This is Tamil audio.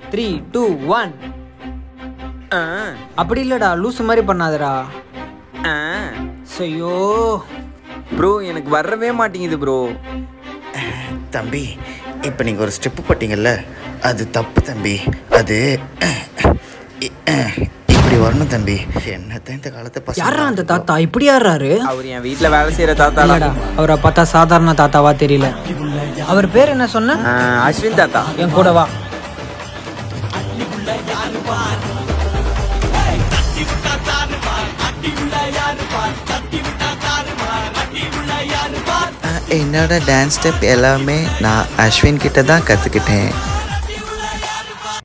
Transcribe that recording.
3 2 1. அப்படி இல்லடா, லூசு மாதிரி பண்ணாதடா. ஐயோ ப்ரோ, எனக்கு வரவே மாட்டேங்குது ப்ரோ. தம்பி, இப்போ நீங்கள் ஒரு ஸ்டெப்பு போட்டிங்கல்ல, அது தப்பு தம்பி. அது இப்படி வரணும் தம்பி. என்னத்தான் இந்த காலத்தை யாரா அந்த தாத்தா இப்படி ஆடுறாரு? அவர் என் வீட்டில் வேலை செய்கிற தாத்தா. அவரை பார்த்தா சாதாரண தாத்தாவா தெரியல. அவர் பேர் என்ன சொன்ன? அஸ்வின் தாத்தா. என் கூட வா. என்னோட டான்ஸ் ஸ்டெப் எல்லாமே நான் அஸ்வின் கிட்ட தான் கற்றுக்கிட்டேன்.